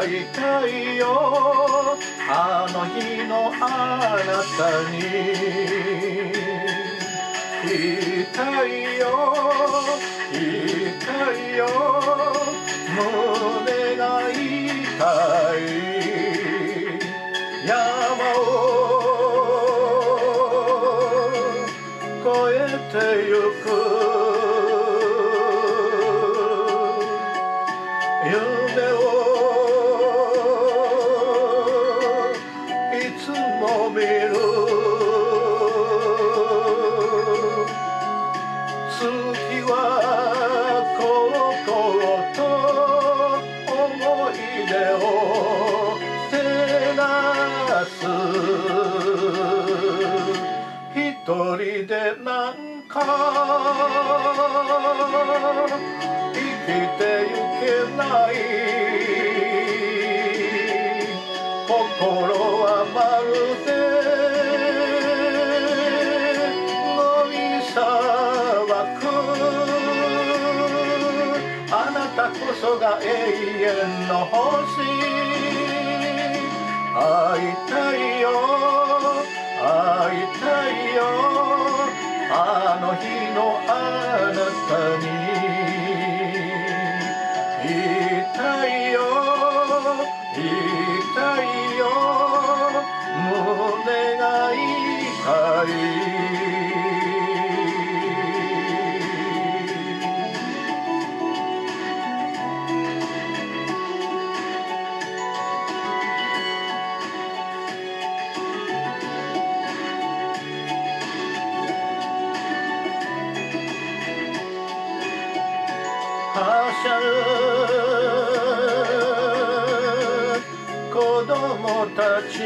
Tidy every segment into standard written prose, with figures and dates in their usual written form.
会いたいよあの日のあなたに言いたいよ言いたいよ胸が痛い山を越えてゆく夢をいつも見る月はころころと思い出を照らす一人でなんか生きてゆけない心はまるでゴミ砂漠あなたこそが永遠の星会いたいよ会いたいよあの日のあなたに言いたいよ言いたいよ胸が痛いはしゃぐ子供たち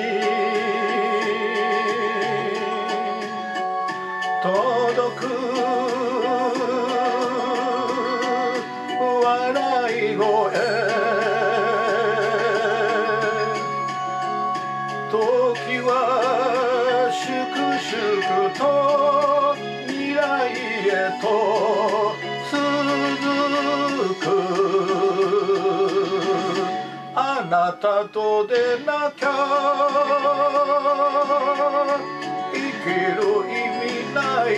届く笑い声時は粛々と未来へと続くあなたとでなきゃ生きる意味ない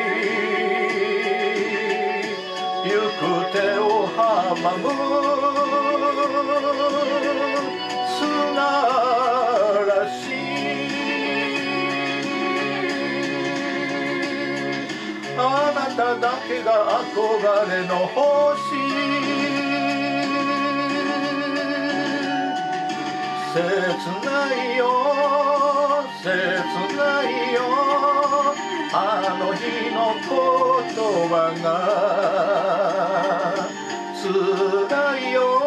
行く手を阻む砂嵐あなただけが憧れの星切ないよ切ないよあの日の言葉が辛いよ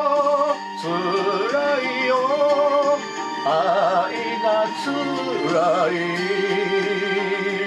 辛いよ愛が辛い